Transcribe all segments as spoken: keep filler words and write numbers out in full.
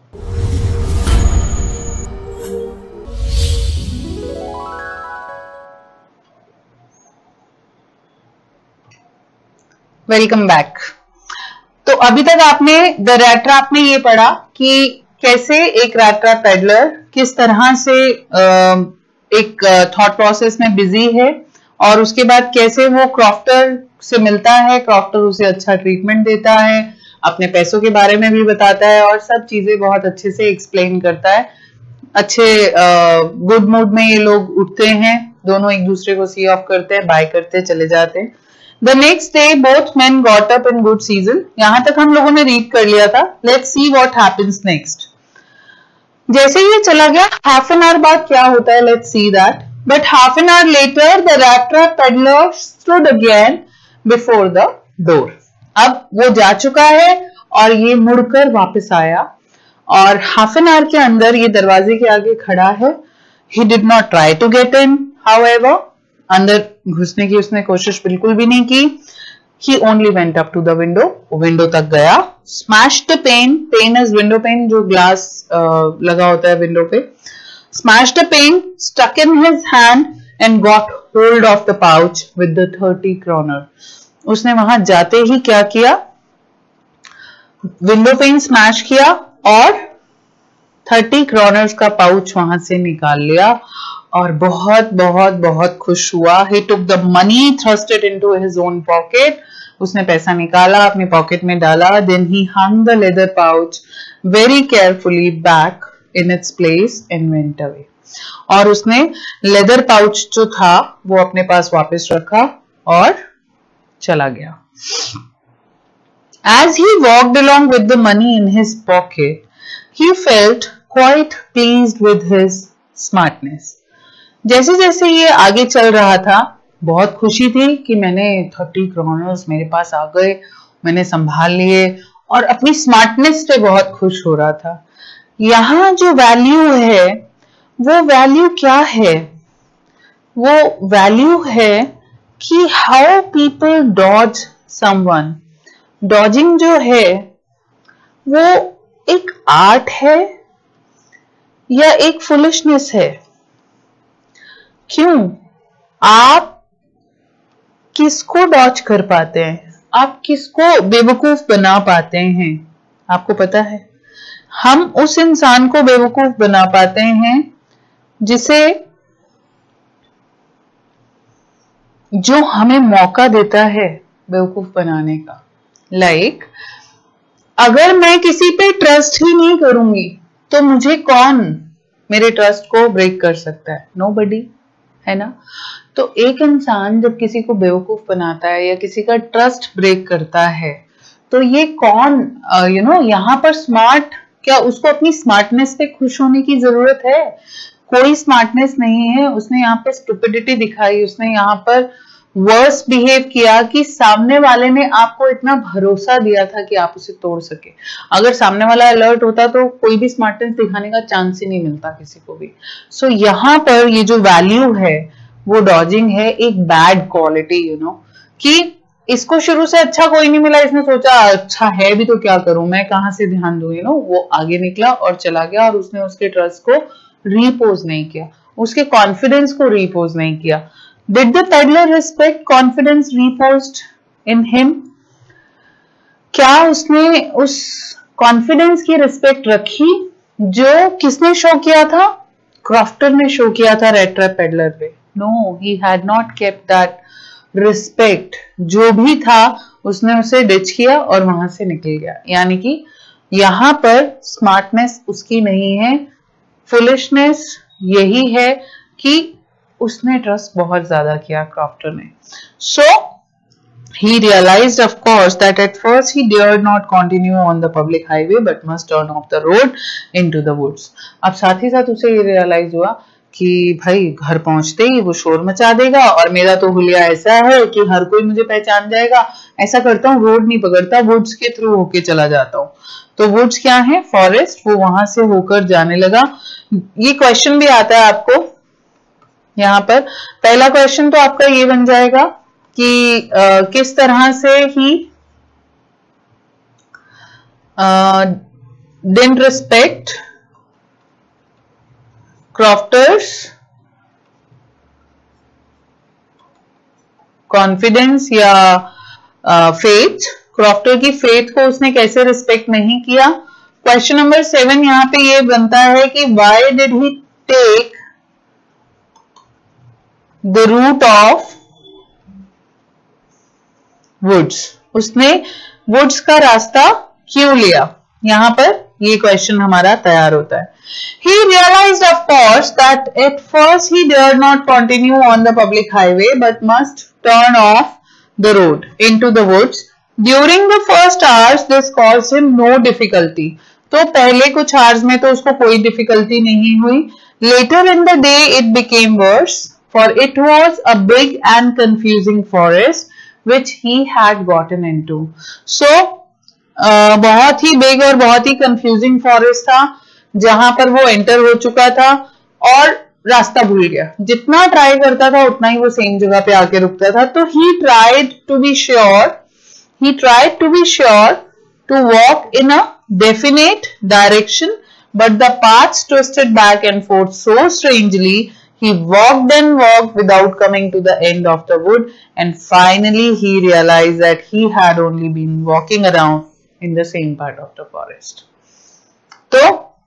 Welcome back. तो अभी तक आपने द रैट ट्रैप में ये पढ़ा कि कैसे एक रैट ट्रैप पेडलर किस तरह से एक थॉट प्रोसेस में बिजी है और उसके बाद कैसे वो क्रॉफ्टर से मिलता है, क्रॉफ्टर उसे अच्छा ट्रीटमेंट देता है, अपने पैसों के बारे में भी बताता है और सब चीजें बहुत अच्छे से एक्सप्लेन करता है। अच्छे गुड मूड में ये लोग उठते हैं, दोनों एक दूसरे को सी ऑफ करते हैं, बाय करते चले जाते हैं। The next day, both men got up in good season. यहाँ तक हम लोगों ने रीड कर लिया था। Let's see what happens next. जैसे ये चला गया, half an hour बाद क्या होता है? Let's see that. But half an hour later, the rat trap peddler stood again before the door. अब वो जा चुका है और ये मुड़कर वापस आया और half an hour के अंदर ये दरवाजे के आगे खड़ा है। He did not try to get in, however. अंदर घुसने की उसने कोशिश बिल्कुल भी नहीं की। He only went up to the window. वो विंडो तक गया। Smashed the pane. Pane is window pane, जो ग्लास uh, लगा होता है विंडो पे। Smashed the pane, stuck in his hand and got hold of the pouch with the thirty kroner. उसने वहां जाते ही क्या किया? विंडो पेन स्मैश किया और थर्टी क्रोनर्स का पाउच वहां से निकाल लिया और बहुत बहुत बहुत खुश हुआ। He took the money, thrust it into his own pocket. उसने पैसा निकाला, अपने पॉकेट में डाला। Then he hung the leather pouch very carefully back in its place and went away. और उसने लेदर पाउच जो था वो अपने पास वापस रखा और चला गया। As he walked along with the money in his pocket, he felt quite pleased with his smartness. जैसे जैसे ये आगे चल रहा था, बहुत खुशी थी कि मैंने थर्टी क्रोनर्स मेरे पास आ गए, मैंने संभाल लिए और अपनी स्मार्टनेस पे बहुत खुश हो रहा था। यहाँ जो वैल्यू है वो वैल्यू क्या है? वो वैल्यू है कि how people dodge someone. Dodging जो है वो एक आर्ट है या एक फुलिशनेस है? क्यों? आप किसको डॉज कर पाते हैं? आप किसको बेवकूफ बना पाते हैं? आपको पता है, हम उस इंसान को बेवकूफ बना पाते हैं जिसे जो हमें मौका देता है बेवकूफ बनाने का। लाइक like, अगर मैं किसी पे ट्रस्ट ही नहीं करूंगी तो मुझे कौन मेरे ट्रस्ट को ब्रेक कर सकता है? नोबडी, है ना? तो एक इंसान जब किसी को बेवकूफ बनाता है या किसी का ट्रस्ट ब्रेक करता है तो ये कौन, यू नो, यहाँ पर स्मार्ट, क्या उसको अपनी स्मार्टनेस पे खुश होने की जरूरत है? कोई स्मार्टनेस नहीं है। उसने यहाँ पर स्टुपिडिटी दिखाई, उसने यहाँ पर वर्स बिहेव किया कि सामने वाले ने आपको इतना भरोसा दिया था कि आप उसे तोड़ सके। अगर सामने वाला अलर्ट होता तो कोई भी स्मार्टनेस दिखाने का चांस ही नहीं मिलता किसी को भी। सो so, यहाँ पर ये जो वैल्यू है वो डॉजिंग है, एक बैड क्वालिटी, यू नो, कि इसको शुरू से अच्छा कोई नहीं मिला, इसने सोचा अच्छा है भी तो क्या करूं, मैं कहां से ध्यान दूं, यू नो। वो आगे निकला और चला गया और उसने उसके ट्रस्ट को रीपोज नहीं किया, उसके कॉन्फिडेंस को रीपोज नहीं किया। Did the peddler respect confidence reposed in him? क्या उसने उस कॉन्फिडेंस की रिस्पेक्ट रखी जो किसने शो किया था? क्रॉफ्टर ने शो किया था रेड ट्रैप पेडलर पे। No, he had not kept that respect. जो भी था उसने उसे डिच किया और वहां से निकल गया। यानी कि यहाँ पर स्मार्टनेस उसकी नहीं है, फुलिशनेस यही है कि उसने ट्रस्ट बहुत ज्यादा किया क्रॉफ्टर ने। सो he realized of course that at first he dared not continue on the public highway but must turn off the road into the woods. अब साथ ही साथ उसे ये रियलाइज हुआ कि भाई घर पहुंचते ही वो शोर मचा देगा और मेरा तो हुलिया ऐसा है कि हर कोई मुझे पहचान जाएगा। ऐसा करता हूँ, रोड नहीं पकड़ता, वुड्स के थ्रू होके चला जाता हूँ। तो वुड्स क्या है? फॉरेस्ट। वो वहां से होकर जाने लगा। ये क्वेश्चन भी आता है आपको यहाँ पर। पहला क्वेश्चन तो आपका ये बन जाएगा कि आ, किस तरह से ही didn't respect Crofter's confidence या फेथ, क्रॉफ्टर की फेथ को उसने कैसे रिस्पेक्ट नहीं किया। क्वेश्चन नंबर सेवन यहाँ पे ये बनता है कि why did he take the route of woods, उसने वुड्स का रास्ता क्यों लिया, यहां पर ये क्वेश्चन हमारा तैयार होता है। He realized of course that at first he dared not continue on the public highway but must turn off the road into the woods. During the first hours this caused him no difficulty. तो पहले कुछ hours में तो उसको कोई difficulty नहीं हुई। Later in the day it became worse for it was a big and confusing forest which he had gotten into. So uh, बहुत ही big और बहुत ही confusing forest था जहां पर वो एंटर हो चुका था और रास्ता भूल गया। जितना ट्राई करता था उतना ही वो सेम जगह पे आके रुकता था। तो he tried to be sure he tried to be sure to walk in a definite direction but the paths twisted back and forth so strangely he walked and walked without coming to the end of the wood and finally he realized that he had only been walking around in the same part of the forest. तो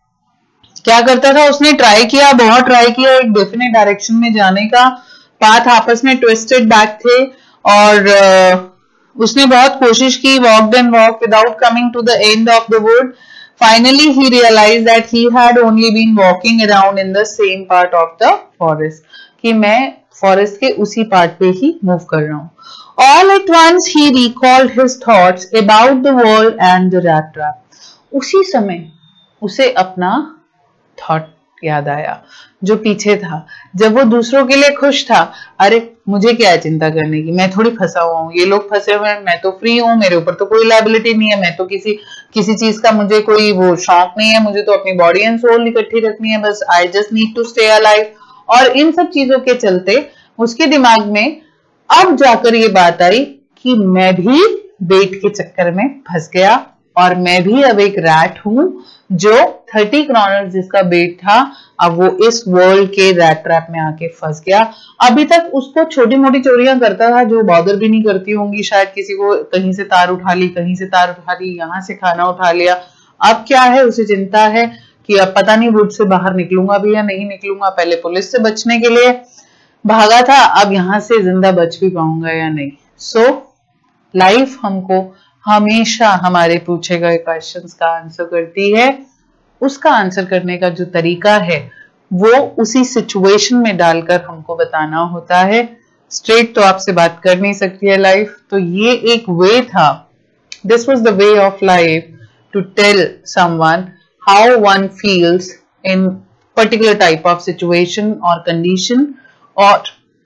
क्या करता था उसने, try किया, बहुत try किया एक definite direction में जाने का, पाथ आपस में ट्विस्टेड बैक थे और uh, उसने बहुत कोशिश की, walked and walk without coming to the end of the wood. Finally he realized that he had only been walking around in the same part of the forest, कि मैं forest के उसी पार्ट पे ही move कर रहा हूँ. All at once he recalled his thoughts about the world and the rat trap. उसी समय उसे अपना थॉट याद आया जो पीछे था, जब वो दूसरों के लिए खुश था. अरे मुझे क्या है चिंता करने की, मैं थोड़ी फंसा हुआ हूँ, ये लोग फंसे हुए हैं, मैं तो फ्री हूँ, मेरे ऊपर तो कोई लायबिलिटी नहीं है, मैं तो किसी किसी चीज का मुझे कोई वो शौक नहीं है, मुझे तो अपनी बॉडी एंड सोल इकट्ठी रखनी है, बस I just need to stay alive. और इन सब चीजों के चलते उसके दिमाग में अब जाकर ये बात आई कि मैं भी बेट के चक्कर में फंस गया और मैं भी अब एक रैट हूं जो थर्टी क्रॉनर्स जिसका बेट था अब वो इस वर्ल्ड के रैट ट्रैप में आके फंस गया. अभी तक उसको छोटी मोटी चोरियां करता था जो बॉदर भी नहीं करती होंगी, शायद किसी को कहीं से तार उठा ली, कहीं से तार उठा ली, यहां से खाना उठा लिया. अब क्या है, उसे चिंता है कि अब पता नहीं वुड से बाहर निकलूंगा भी या नहीं निकलूंगा. पहले पुलिस से बचने के लिए भागा था, अब यहां से जिंदा बच भी पाऊंगा या नहीं. सो so, लाइफ हमको हमेशा हमारे पूछे गए क्वेश्चंस का आंसर करती है. उसका आंसर करने का जो तरीका है वो उसी सिचुएशन में डालकर हमको बताना होता है. स्ट्रेट तो आपसे बात कर नहीं सकती है लाइफ, तो ये एक वे था. This was the way of life to tell someone how one feels in particular type of situation और कंडीशन. और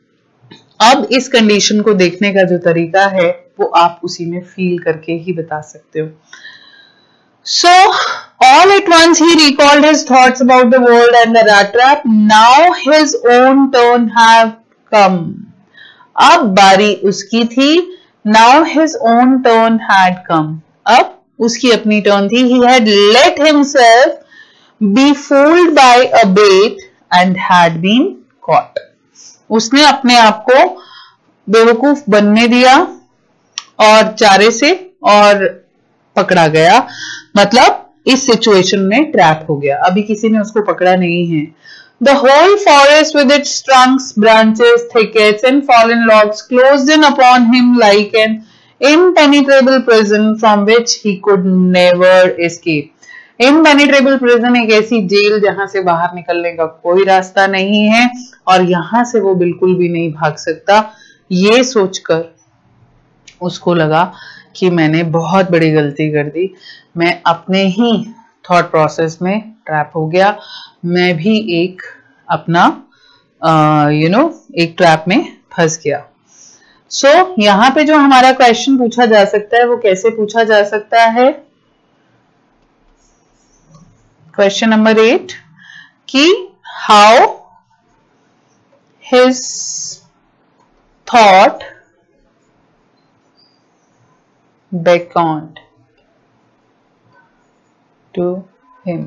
अब इस कंडीशन को देखने का जो तरीका है वो आप उसी में फील करके ही बता सकते हो. So all at once he recalled his thoughts about the world and the rat trap. Now his own turn have come. अब बारी उसकी थी. Now his own turn had come. अब उसकी अपनी टर्न थी. He had let himself be fooled by a bait and had been caught. उसने अपने आप को बेवकूफ बनने दिया और चारे से और पकड़ा गया, मतलब इस सिचुएशन में ट्रैप हो गया. अभी किसी ने उसको पकड़ा नहीं है. The whole forest with its trunks, branches, thickets and fallen logs closed in upon him like an impenetrable prison from which he could never escape. Impenetrable prison एक ऐसी जेल जहां से बाहर निकलने का कोई रास्ता नहीं है और यहां से वो बिल्कुल भी नहीं भाग सकता. ये सोचकर उसको लगा कि मैंने बहुत बड़ी गलती कर दी, मैं अपने ही थॉट प्रोसेस में ट्रैप हो गया, मैं भी एक अपना यू नो एक ट्रैप में फंस गया. सो so, यहाँ पे जो हमारा क्वेश्चन पूछा जा सकता है वो कैसे पूछा जा सकता है, क्वेश्चन नंबर एट, कि how his thought beckoned to him,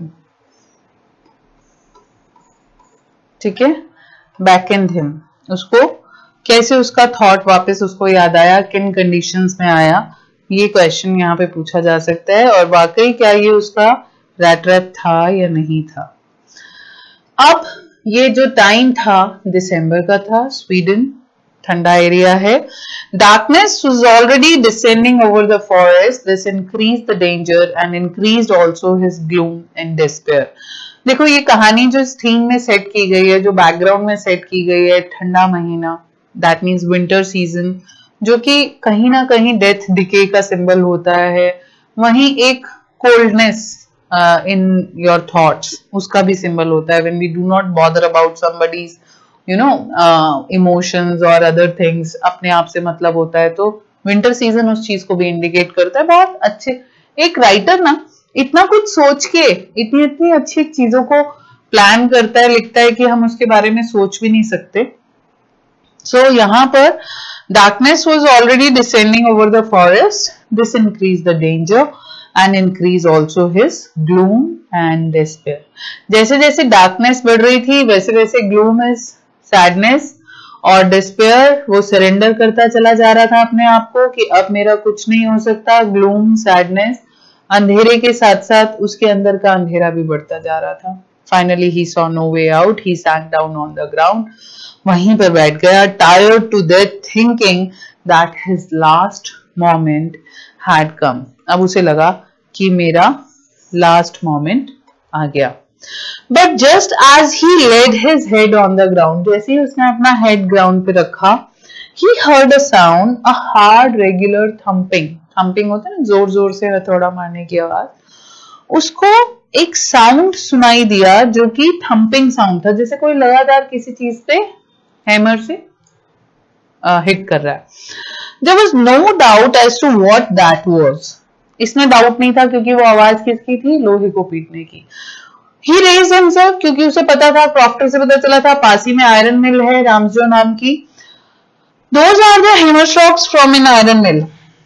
ठीक है, बैकेंड हिम, उसको कैसे उसका थॉट वापस उसको याद आया, किन कंडीशंस में आया, ये क्वेश्चन यहाँ पे पूछा जा सकता है। और वाकई क्या ये उसका रैट रैप था या नहीं था। अब ये जो टाइम था दिसंबर का था, स्वीडन ठंडा एरिया है, darkness was already descending over the forest, this increased the danger and increased also his gloom and despair. देखो ये कहानी जो इस थीम में सेट की गई है, जो बैकग्राउंड में सेट की गई है, ठंडा महीना, दैट मीन्स विंटर सीजन, जो कि कहीं ना कहीं डेथ डिके का सिंबल होता है, वहीं एक कोल्डनेस इन योर थॉट्स उसका भी सिंबल होता है। When we do not bother about somebody's you know emotions और अदर थिंग्स, अपने आप से मतलब होता है, तो विंटर सीजन उस चीज को भी इंडिकेट करता है। बहुत अच्छे एक राइटर ना इतना कुछ सोच के इतनी इतनी अच्छी चीजों को प्लान करता है, लिखता है कि हम उसके बारे में सोच भी नहीं सकते। सो so, यहाँ पर darkness was already descending over the forest, this increased the danger and increased also his gloom and despair। जैसे जैसे darkness बढ़ रही थी वैसे वैसे gloom is sadness और despair वो सरेंडर करता चला जा रहा था अपने आप को कि अब मेरा कुछ नहीं हो सकता। gloom sadness अंधेरे के साथ साथ उसके अंदर का अंधेरा भी बढ़ता जा रहा था। Finally he saw no way out, he sank down on the ground, वहीं पर बैठ गया, tired to death, thinking that his last moment had come. अब उसे लगा कि मेरा लास्ट मोमेंट आ गया। But just as he laid his head on the ground, जैसे ही उसने अपना हेड ग्राउंड पे रखा, he heard a sound, a hard regular thumping, thumping होता है ना जोर जोर से हथौड़ा मारने की आवाज, उसको एक साउंड सुनाई दिया जो कि थम्पिंग साउंड था, जैसे कोई लगातार किसी चीज पे हैमर से हिट कर रहा है। There was no doubt as to what that was, इसमें डाउट नहीं था क्योंकि वो आवाज किसकी थी, लोहे को पीटने की। He raised himself, क्योंकि उसे पता था, क्रॉफ्टर से पता चला था पास ही में आयरन मिल है रामसजो नाम की। Those are the hammer strokes from an iron mill,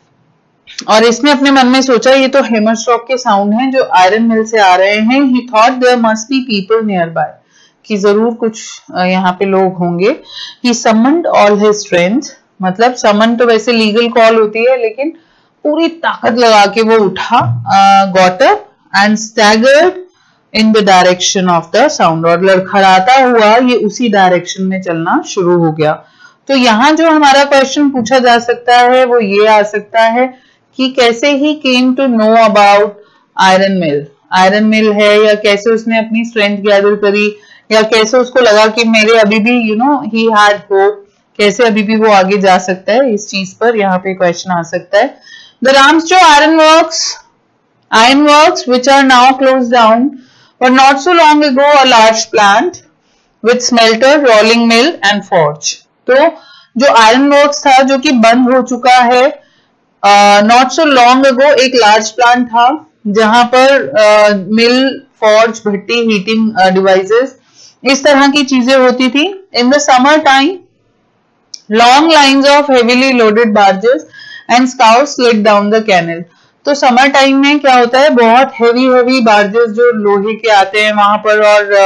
और इसने अपने मन में सोचा ये तो हैमर स्ट्रोक के साउंड हैं जो आयरन मिल से आ रहे हैं। He thought there must be people nearby, कि जरूर कुछ यहाँ पे लोग होंगे। He summoned all his strength, मतलब समन तो वैसे लीगल कॉल होती है लेकिन पूरी ताकत लगा के वो उठा, got up and staggered in the direction of the sound, और लड़खड़ाता हुआ ये उसी डायरेक्शन में चलना शुरू हो गया। तो यहाँ जो हमारा क्वेश्चन पूछा जा सकता है वो ये आ सकता है कि कैसे he came to know about iron mill, iron mill है, या कैसे उसने अपनी स्ट्रेंथ गैदर करी, या कैसे उसको लगा कि मेरे अभी भी you know he had hope, कैसे अभी भी वो आगे जा सकता है इस चीज पर, यहाँ पे क्वेश्चन आ सकता है। The Ramsjo iron works, iron works which are now closed down were not so long ago a large plant with smelter, rolling mill and forge. तो जो आयरन वर्क्स था जो कि बंद हो चुका है, नॉट सो लॉन्ग अगो एक लार्ज प्लांट था जहां पर मिल, फॉर्ज, भट्टी, हीटिंग डिवाइसेस, इस तरह की चीजें होती थी। In the summer time long lines of heavily loaded barges and scouts slid down the canal. तो समर टाइम में क्या होता है, बहुत हेवी हेवी बार्जेस जो लोहे के आते हैं वहां पर,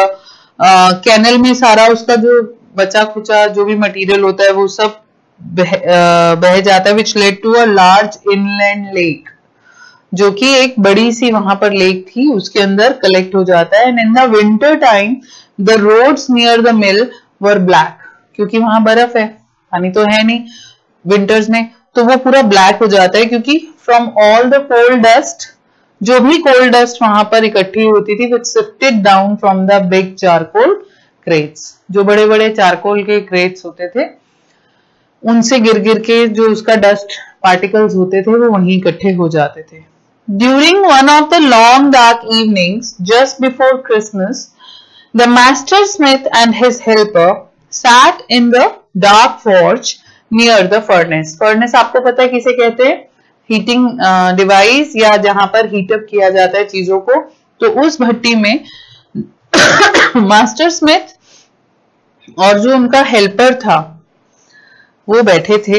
और कैनल uh, में सारा उसका जो बचा खुचा जो भी मटेरियल होता है वो सब बह, बह जाता है, which led to a large inland lake, जो कि एक बड़ी सी वहां पर लेक थी, उसके अंदर कलेक्ट हो जाता है। And in the winter time the roads near the mill were black, क्योंकि वहां बर्फ है, पानी तो है नहीं विंटर्स में, तो वो पूरा ब्लैक हो जाता है, क्योंकि from all the coal dust, जो भी कोल्ड डस्ट वहां पर इकट्ठी होती थी, which sifted down from the big charcoal crates, जो बड़े बड़े चारकोल के क्रेट्स होते थे उनसे गिर गिर के जो उसका डस्ट पार्टिकल्स होते थे वो वहीं इकट्ठे हो जाते थे। During one of the long dark evenings just before Christmas, the master smith and his helper sat in the dark forge near the furnace. Furnace आपको पता है किसे कहते हैं, हीटिंग डिवाइस, या जहां पर हीटअप किया जाता है चीजों को। तो उस भट्टी में मास्टर स्मिथ और जो उनका हेल्पर था वो बैठे थे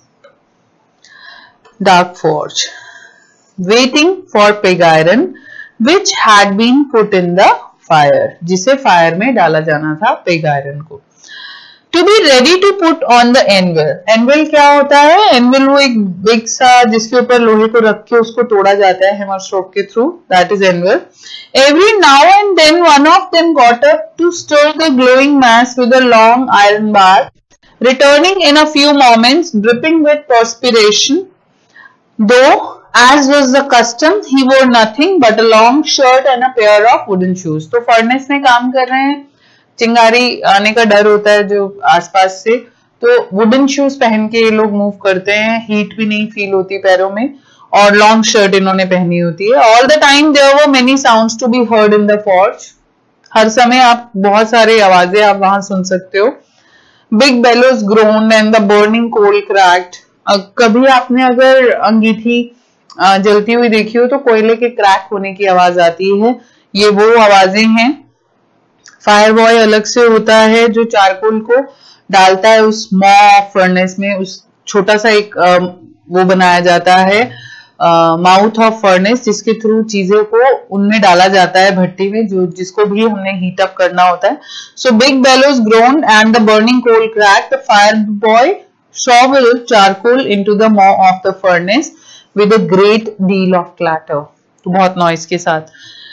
dark forge, waiting for pig iron which had been put in the fire, जिसे फायर में डाला जाना था पिग आयरन को। To be ready to put on the anvil, anvil क्या होता है? anvil वो एक बिग सा जिसके ऊपर लोहे को रख के उसको तोड़ा जाता है हैमर स्ट्रोक के through, that is anvil. Every now and then one of them got up to stir the glowing mass with a long iron bar, returning in a few moments dripping with perspiration. Though, as was the custom, he wore nothing but a long shirt and a pair of wooden shoes. तो furnace में काम कर रहे हैं, चिंगारी आने का डर होता है जो आसपास से, तो वुडन शूज पहन के ये लोग मूव करते हैं, हीट भी नहीं फील होती पैरों में, और लॉन्ग शर्ट इन्होंने पहनी होती है। All the time there were many sounds to be heard in the forge, हर समय आप बहुत सारे आवाजें आप वहां सुन सकते हो। Big bellows groaned and the burning coal cracked, कभी आपने अगर अंगीठी जलती हुई देखी हो तो कोयले के क्रैक होने की आवाज आती है, ये वो आवाजें हैं। फायर बॉय अलग से होता है जो चारकोल को डालता है उस मॉ फर्नेस में, उस छोटा सा एक आ, वो बनाया जाता है माउथ ऑफ फर्नेस, जिसके थ्रू चीजें को उनमें डाला जाता है भट्टी में, जो जिसको भी हमने हीट अप करना होता है। So big bellows groan and the burning coal crack, the fire boy shoveled charcoal into the maw of the furnace with a great deal of clatter, तो बहुत नॉइस के साथ।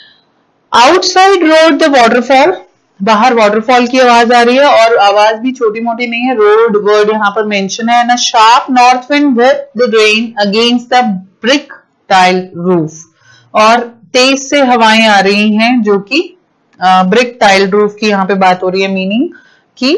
Outside roared the waterfall, बाहर waterfall की आवाज आ रही है, और आवाज भी छोटी मोटी नहीं है, रोड वर्ड यहाँ पर मेंशन है। A sharp north wind whipped the rain against the brick tile roof, और तेज से हवाएं आ रही हैं जो कि ब्रिक टाइल रूफ की यहाँ पे बात हो रही है, मीनिंग कि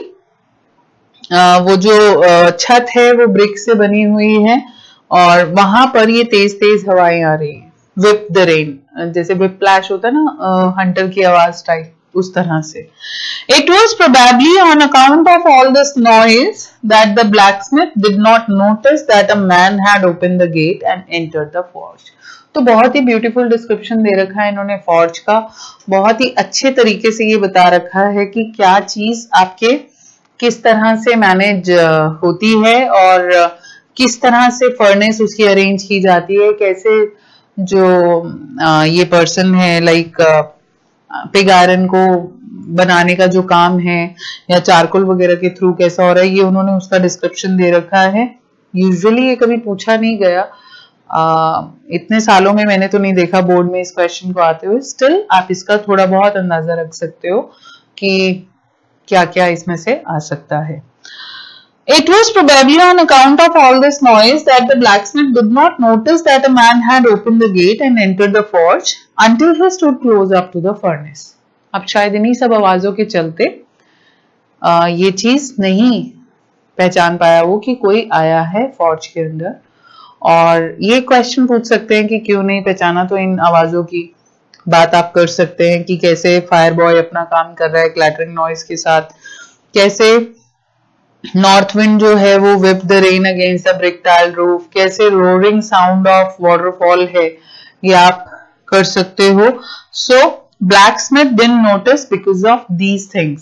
Uh, वो जो uh, छत है वो ब्रिक से बनी हुई है और वहां पर ये तेज तेज हवाएं आ रही हैं। विप द रेन, जैसे विप फ्लैश होता है ना हंटर uh, की आवाज टाइप, उस तरह से। It was probably on account of all this noise that the blacksmith did not notice that a man had open the gate and entered the forge. तो बहुत ही ब्यूटीफुल डिस्क्रिप्शन दे रखा है इन्होंने फॉर्ज का, बहुत ही अच्छे तरीके से ये बता रखा है कि क्या चीज आपके किस तरह से मैनेज होती है और किस तरह से फर्नेस उसकी अरेंज की जाती है, कैसे जो ये पर्सन है लाइक पिग आयरन को बनाने का जो काम है या चारकोल वगैरह के थ्रू कैसा हो रहा है, ये उन्होंने उसका डिस्क्रिप्शन दे रखा है। यूजुअली ये कभी पूछा नहीं गया, आ, इतने सालों में मैंने तो नहीं देखा बोर्ड में इस क्वेश्चन को आते हुए, स्टिल आप इसका थोड़ा बहुत अंदाजा रख सकते हो कि क्या क्या इसमें से आ सकता है। It was probably on account of all this noise that the blacksmith did not notice that a man had opened the gate and entered the forge until he stood close up to the furnace. अब शायद इन्हीं सब आवाजों के चलते आ, ये चीज नहीं पहचान पाया वो कि कोई आया है फॉर्ज के अंदर, और ये क्वेश्चन पूछ सकते हैं कि क्यों नहीं पहचाना, तो इन आवाजों की बात आप कर सकते हैं कि कैसे फायर बॉय अपना काम कर रहा है क्लैटरिंग नॉइज के साथ, कैसे नॉर्थ विंड जो है वो whip the rain against the brick tile roof, कैसे रोरिंग साउंड ऑफ वाटरफॉल है, ये आप कर सकते हो। So blacksmith didn't notice because of these things,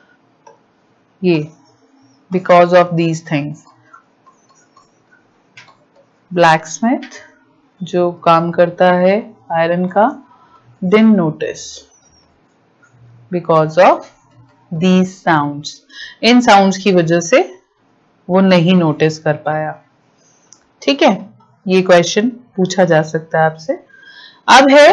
ये because of these things, blacksmith जो काम करता है आयरन का didn't notice because of these sounds, इन साउंड्स की वजह से वो नहीं नोटिस कर पाया। ठीक है, ये क्वेश्चन पूछा जा सकता है आपसे। अब है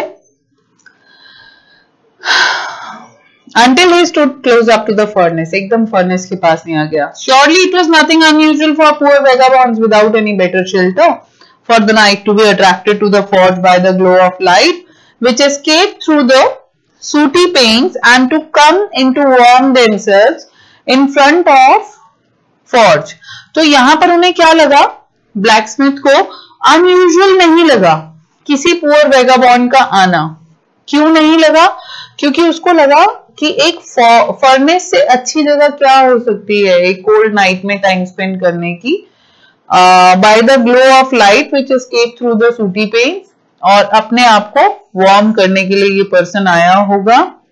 until he stood close up to the furnace, एकदम फर्नेस के पास नहीं आ गया। Surely it was nothing unusual for poor vagabonds without any better shelter for the night to be attracted to the forge by the glow of light which escaped through the sooty panes and to come in to warm themselves in front of forge। तो यहां पर उन्हें क्या लगा, blacksmith को unusual नहीं लगा किसी पुअर वेगाबॉन्ड का आना। क्यों नहीं लगा? क्योंकि उसको लगा कि एक फर्नेस से अच्छी जगह क्या हो सकती है एक कोल्ड नाइट में टाइम स्पेंड करने की, by the glow of light which escape through the sooty panes, और अपने आप को वार्म करने के लिए ये पर्सन आया होगा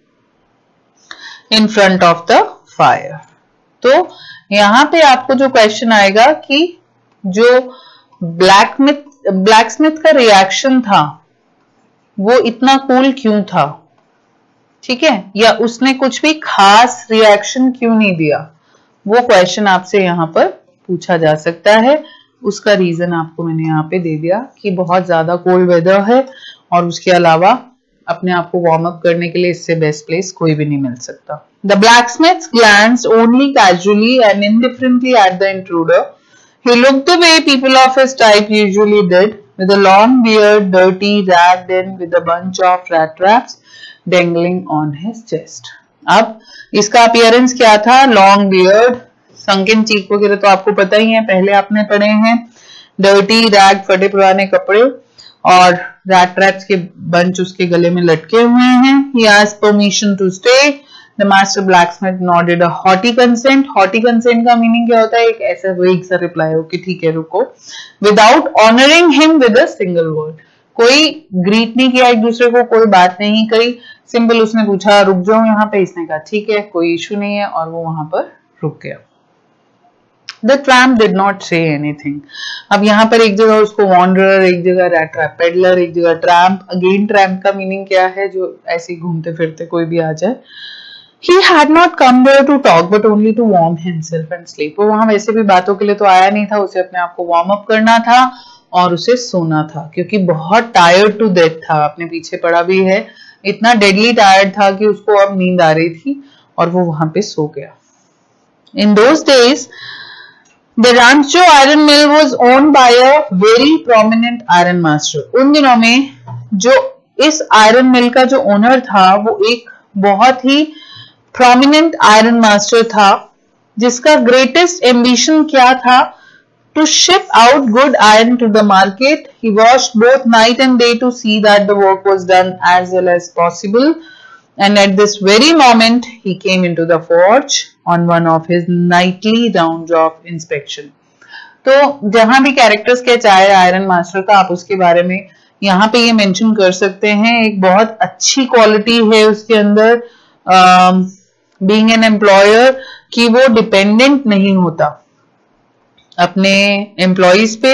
in front of the fire. तो यहां पे आपको जो क्वेश्चन आएगा कि जो ब्लैकस्मिथ ब्लैकस्मिथ का रिएक्शन था वो इतना कूल क्यों था, ठीक है, या उसने कुछ भी खास रिएक्शन क्यों नहीं दिया, वो क्वेश्चन आपसे यहाँ पर पूछा जा सकता है। उसका रीजन आपको मैंने यहाँ पे दे दिया कि बहुत ज्यादा कोल्ड वेदर है और उसके अलावा अपने आप को वार्म अप करने के लिए इससे बेस्ट प्लेस कोई भी नहीं मिल सकता। The blacksmith glanced only casually and indifferently at the intruder. He looked the way people of his type usually did, with a long beard, dirty, ragged in, with a bunch of rat traps dangling on his chest. अब इसका appearance क्या था, long beard, संकिन चीक वगैरह तो आपको पता ही है, पहले आपने पढ़े हैं, डर्टी रैग फटे पुराने कपड़े और रैट ट्रैप्स के बंच उसके गले में लटके हुए हैं। He asked permission to stay. The master blacksmith nodded a haughty consent. Haughty consent का मीनिंग क्या होता है, एक ऐसा वेग सा रिप्लाई हो कि ठीक है रुको, without honoring him with a single word. कोई ग्रीट नहीं किया एक दूसरे को, कोई बात नहीं करी, सिंपल उसने पूछा रुक जाओ यहाँ पे, इसने कहा ठीक है कोई इशू नहीं है और वो वहां पर रुक गया। The tramp did not say anything. अब यहाँ पर एक जगह उसको wanderer, एक जगह rat trap peddler, एक जगह tramp. Again tramp का मीनिंग क्या है, जो ऐसे ही घूमते फिरते कोई भी आ जाए। He had not come there to talk but only to warm himself and sleep. वो वहां वैसे भी बातों के लिए तो आया नहीं था, उसे अपने आप को वार्म अप करना था और उसे सोना था, क्योंकि बहुत टायर्ड टू डेथ था, अपने पीछे पड़ा भी है, इतना डेडली टायर्ड था कि उसको अब नींद आ रही थी और वो वहां पे सो गया। In those days, the Rancho iron mill was owned by a very prominent iron master. उन दिनों में जो इस आयरन मिल का जो ओनर था वो एक बहुत ही प्रोमिनेंट आयरन मास्टर था, जिसका ग्रेटेस्ट एम्बिशन क्या था, to ship out good iron to the market. He watched both night and day to see that the work was done as well as possible. And at this very moment, he came into the forge on one of his nightly rounds of inspection. तो जहां भी character sketch आए iron master का, आप उसके बारे में यहाँ पे ये मेंशन कर सकते हैं। एक बहुत अच्छी क्वालिटी है उसके अंदर, बीइंग एन एम्प्लॉयर, कि वो डिपेंडेंट नहीं होता अपने एम्प्लॉइज पे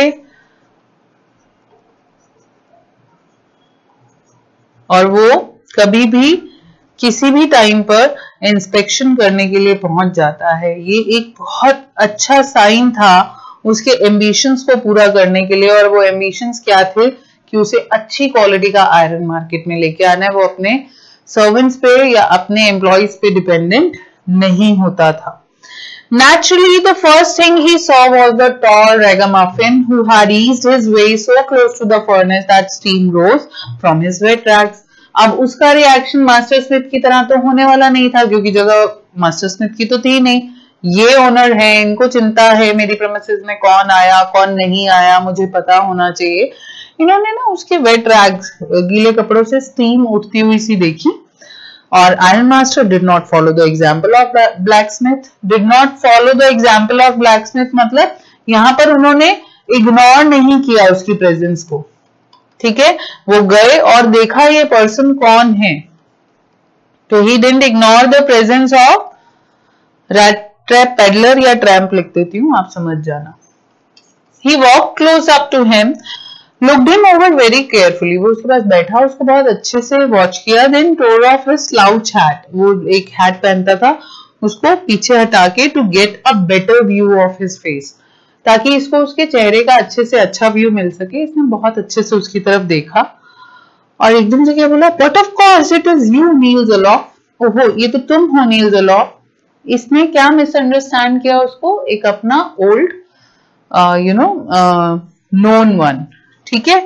और वो कभी भी किसी भी टाइम पर इंस्पेक्शन करने के लिए पहुंच जाता है। ये एक बहुत अच्छा साइन था उसके एम्बिशंस को पूरा करने के लिए, और वो एम्बिशंस क्या थे कि उसे अच्छी क्वालिटी का आयरन मार्केट में लेके आना है, वो अपने सर्वेंट्स पे या अपने एम्प्लॉइज पे डिपेंडेंट नहीं होता था। Naturally, the first thing he saw was the tall ragamuffin who had eased his way so close to the furnace that steam rose from his wet rags. अब उसका रिएक्शन मास्टर स्मिथ की तरह तो होने वाला नहीं था, क्योंकि जगह मास्टर स्मिथ की तो थी नहीं, ये ओनर है, इनको चिंता है मेरी प्रेमिसेस में कौन आया कौन नहीं आया, मुझे पता होना चाहिए। इन्होंने ना उसके वेट रैग्स, गीले कपड़ों से स्टीम उठती हुई सी देखी, और iron master did not follow the example of blacksmith. Did not follow the example of blacksmith मतलब यहाँ पर उन्होंने इग्नोर नहीं किया उसकी प्रेजेंस को, ठीक है, वो गए और देखा ये पर्सन कौन है, तो he didn't ignore the presence of rat trap peddler, या ट्रैम्प लिख देती हूँ आप समझ जाना। He walk close up to him, looked him over very carefully. वो उसके पास बैठा, उसको बहुत अच्छे से वॉच किया, then tore off his slouch hat. वो एक हैट पहनता था, उसको पीछे हटा के to get a better view of his face, ताकि इसको उसके चेहरे का अच्छे से अच्छा व्यू मिल सके। इसने बहुत अच्छे से उसकी तरफ देखा और एकदम से क्या बोला, But of course it is you, Neil Zoloff. ओहो, ये तो तुम हो नील ज़लोफ। इसने क्या मिसअंडरस्टैंड किया उसको, एक अपना old you know known one, ठीक है।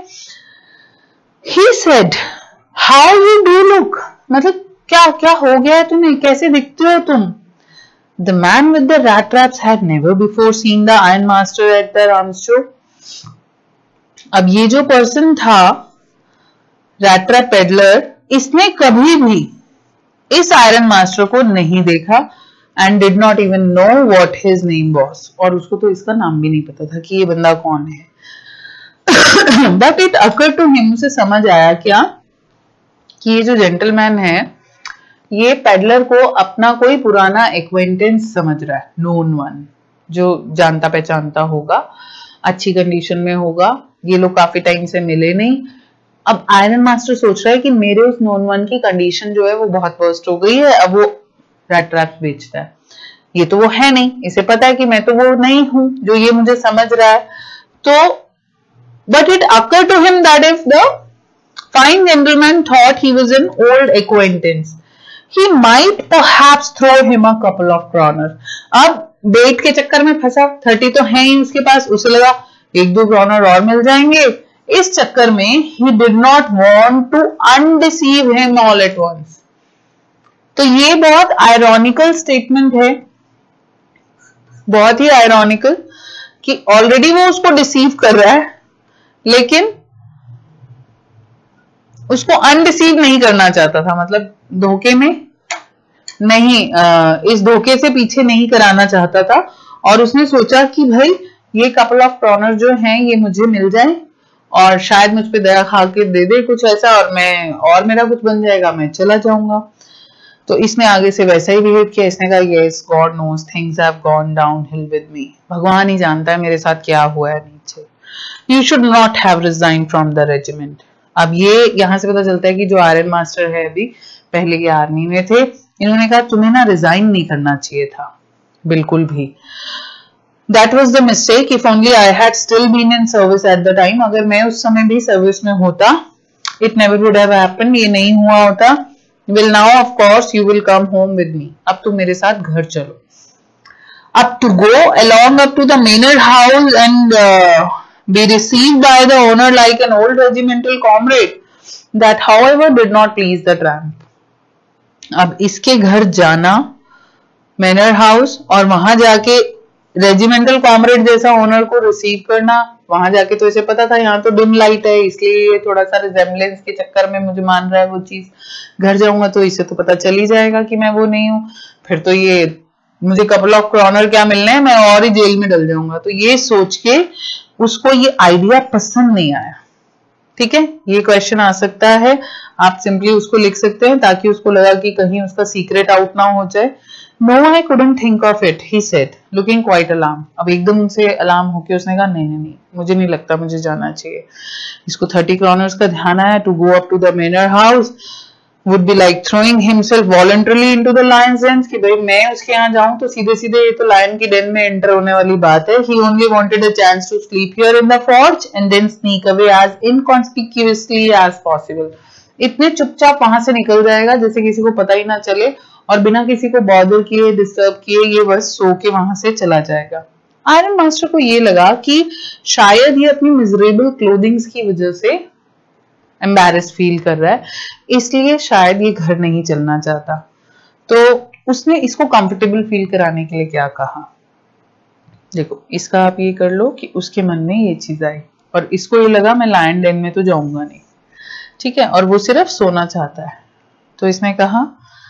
He said, How you do look? मतलब क्या क्या हो गया है तुम्हें, कैसे दिखते हो तुम? The man with the rat traps had never before seen the iron master at the Rancho. अब ये जो पर्सन था रैट ट्रैप पेडलर, इसने कभी भी इस आयरन मास्टर को नहीं देखा and did not even know what his name was, और उसको तो इसका नाम भी नहीं पता था कि ये बंदा कौन है। But it occur to him, उसे समझ आया क्या कि ये जो जेंटलमैन है ये पेडलर को अपना कोई पुराना एक्वेंटेंस समझ रहा है, नोन वन, जो जानता पहचानता होगा, अच्छी कंडीशन में होगा, ये लोग काफी टाइम से मिले नहीं, अब आयरन मास्टर सोच रहा है कि मेरे उस नोन वन की कंडीशन जो है वो बहुत वर्स्ट हो गई है, अब वो रैट ट्रैप बेचता है। ये तो वो है नहीं, इसे पता है कि मैं तो वो नहीं हूं जो ये मुझे समझ रहा है। तो but it occur to him that if the fine gentleman thought he was an old acquaintance he might perhaps throw him a couple of kronor. अब बेट के चक्कर में फंसा, थर्टी तो है ही उसके पास, उसे लगा एक दो क्रॉनर और मिल जाएंगे। इस चक्कर में ही did not want to undeceive him all at once. तो ये बहुत आयरॉनिकल स्टेटमेंट है, बहुत ही आयरॉनिकल कि ऑलरेडी वो उसको डिसीव कर रहा है लेकिन उसको अनडिसीव नहीं करना चाहता था, मतलब धोखे में नहीं, इस धोखे से पीछे नहीं कराना चाहता था। और उसने सोचा कि भाई ये कपल ऑफ क्रॉनर जो हैं ये मुझे मिल जाए और शायद मुझ पे दया खा के दे दे कुछ ऐसा और मैं और मेरा कुछ बन जाएगा, मैं चला जाऊंगा। तो इसने आगे से वैसा ही बिहेव किया। इसने कहा yes god knows things have gone downhill with me, भगवान ही जानता है मेरे साथ क्या हुआ है नीचे। You should not have resign from the regiment. अब ये यहां से पता चलता है कि जो आयरन मास्टर है अभी पहले के आर्मी में थे, इन्होंने कहा तुम्हें ना रिजाइन नहीं करना चाहिए था बिल्कुल भी। That was the mistake. If only I had still been in service at the time. अगर मैं उस समय भी सर्विस में होता, it never would have happened. ये नहीं हुआ होता। Well now of course you will come home with me. अब तुम मेरे साथ घर चलो। अब to go along up to the manor house and uh, be received by the owner like an old regimental comrade. That however did not please the tramp. अब इसके घर जाना मैनर हाउस और वहां जाके रेजिमेंटल कॉमरेड जैसा honour को receive करना, वहां जाके तो इसे पता था यहाँ तो डिम लाइट है इसलिए थोड़ा सा रिजेम्बलेंस के चक्कर में मुझे मान रहा है वो चीज। घर जाऊंगा तो इसे तो पता चल ही जाएगा कि मैं वो नहीं हूं, फिर तो ये मुझे कपल ऑफ क्रॉनर क्या मिलने हैं, मैं और ही जेल में डल जाऊंगा। तो ये सोच के उसको ये आइडिया पसंद नहीं आया। ठीक है, ये क्वेश्चन आ सकता है, आप सिंपली उसको लिख सकते हैं ताकि उसको लगा कि कहीं उसका सीक्रेट आउट ना हो जाए। No, I couldn't think of it, he said, looking quite alarmed. अब एकदम से अलार्म होके उसने कहा नहीं नहीं नहीं मुझे नहीं लगता मुझे जाना चाहिए। इसको थर्टी क्रॉनर्स का ध्यान आया। To go up to the manor house would be like throwing himself voluntarily into the lion's den, कि भाई मैं उसके यहाँ जाऊं तो सीधे सीधे ये तो लायन की डेन में एंटर होने वाली बात है। He only wanted a chance to sleep here in the forge and then sneak away as inconspicuously as possible. इतने चुपचाप वहां से निकल जाएगा जैसे किसी को पता ही ना चले और बिना किसी को बॉदर किए डिस्टर्ब किए ये बस सो के वहां से चला जाएगा। आयरन मास्टर को ये लगा कि शायद ये अपनी मिजरेबल क्लोथिंग्स की वजह से एम्बैरेस्ड फील कर रहा है, इसलिए शायद ये घर नहीं चलना चाहता। तो उसने इसको कंफर्टेबल फील कराने के लिए क्या कहा, देखो इसका आप ये कर लो कि उसके मन में ये चीज आई और इसको ये लगा मैं लायन डेन में तो जाऊंगा नहीं, ठीक है, और वो सिर्फ सोना चाहता है। तो इसने कहा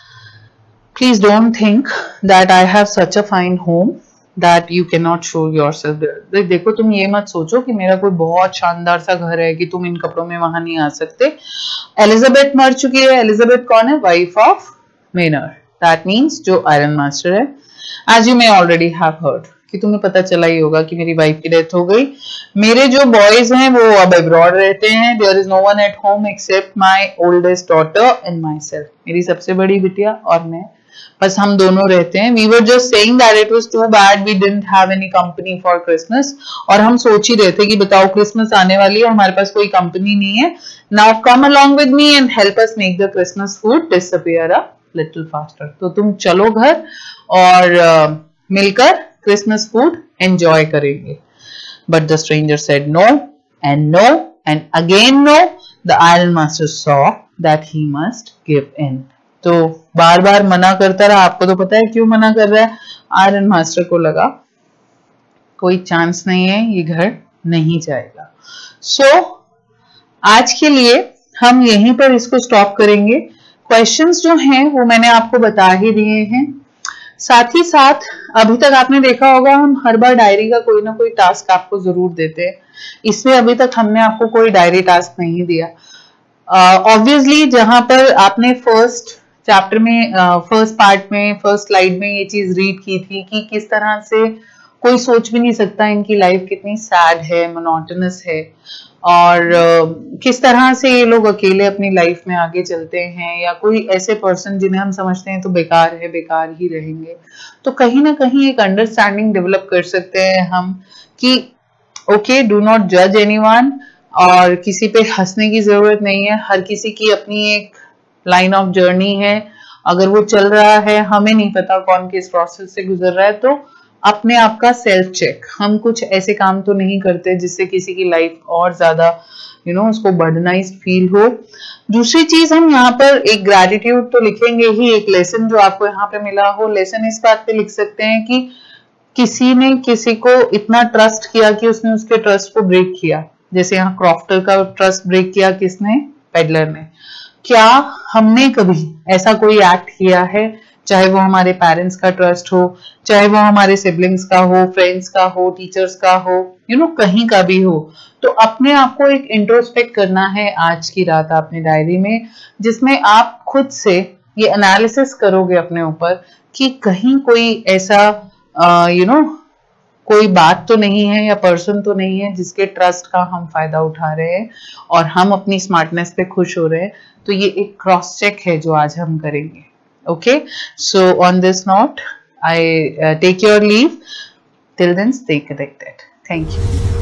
Please don't think that I have such a fine home that you cannot show yourself there. देखो तुम ये मत सोचो कि मेरा कोई बहुत शानदार सा घर है कि तुम इन कपड़ों में वहां नहीं आ सकते। एलिजाबेथ मर चुकी है। एलिजाबेथ कौन है? Wife of manor, that means जो आयरन मास्टर है। As you may already have heard, कि तुम्हें पता चला ही होगा कि मेरी वाइफ की डेथ हो गई। मेरे जो बॉयज हैं वो अब अब्रॉड रहते हैं। There is no one at home except my oldest daughter and myself. मेरी सबसे बड़ी बिटिया और मैं, बस हम दोनों रहते हैं। We were just saying that it was too bad we didn't have any company for Christmas. और हम सोच ही रहे थे कि बताओ क्रिसमस आने वाली है, हमारे पास कोई कंपनी नहीं है। Now come along with me and help us make the Christmas food disappear a little faster. तो तुम चलो घर और uh, मिलकर क्रिसमस फूड एंजॉय करेंगे। But the stranger said no and no and again no. The iron master saw that he must give in. तो बार बार मना करता रहा। आपको तो पता है क्यों मना कर रहा है। आयरन मास्टर को लगा कोई चांस नहीं है, ये घर नहीं जाएगा। सो so, आज के लिए हम यहीं पर इसको स्टॉप करेंगे। क्वेश्चंस जो हैं वो मैंने आपको बता ही दिए हैं। साथ ही साथ अभी तक आपने देखा होगा हम हर बार डायरी का कोई ना कोई टास्क आपको जरूर देते हैं। इसमें अभी तक हमने आपको कोई डायरी टास्क नहीं दिया। ऑब्वियसली uh, जहां पर आपने फर्स्ट चैप्टर में फर्स्ट uh, पार्ट में फर्स्ट स्लाइड में ये चीज रीड की थी कि किस तरह से कोई सोच भी नहीं सकता इनकी लाइफ कितनी सैड है, मोनोटोनस है और uh, किस तरह से ये लोग अकेले अपनी लाइफ में आगे चलते हैं, या कोई ऐसे पर्सन जिन्हें हम समझते हैं तो बेकार है, बेकार ही रहेंगे। तो कहीं ना कहीं एक अंडरस्टैंडिंग डेवलप कर सकते हैं हम कि ओके, डू नॉट जज एनीवन, और किसी पे हंसने की जरूरत नहीं है। हर किसी की अपनी एक लाइन ऑफ जर्नी है, अगर वो चल रहा है, हमें नहीं पता कौन किस प्रोसेस से गुजर रहा है, तो अपने आप का सेल्फ चेक। हम कुछ ऐसे काम तो नहीं करते जिससे किसी की लाइफ और ज्यादा यू नो उसको बर्डनाइज्ड फील हो। दूसरी चीज, हम यहाँ पर एक ग्रैटिट्यूड तो लिखेंगे ही, एक लेसन जो आपको यहाँ पे मिला हो, लेसन इस बात पे लिख सकते हैं कि किसी ने किसी को इतना ट्रस्ट किया कि उसने उसके ट्रस्ट को ब्रेक किया। जैसे यहाँ क्रॉफ्टर का ट्रस्ट ब्रेक किया किसने? पेडलर ने। क्या हमने कभी ऐसा कोई एक्ट किया है, चाहे वो हमारे पेरेंट्स का ट्रस्ट हो, चाहे वो हमारे सिबलिंग्स का हो, फ्रेंड्स का हो, टीचर्स का हो, यू नो कहीं का भी हो, तो अपने आप को एक इंट्रोस्पेक्ट करना है आज की रात अपनी डायरी में, जिसमें आप खुद से ये एनालिसिस करोगे अपने ऊपर कि कहीं कोई ऐसा यू नो कोई बात तो नहीं है या पर्सन तो नहीं है जिसके ट्रस्ट का हम फायदा उठा रहे हैं और हम अपनी स्मार्टनेस पे खुश हो रहे हैं। तो ये एक क्रॉस चेक है जो आज हम करेंगे। Okay, so on this note, I uh, take your leave. Till then, stay connected. Thank you.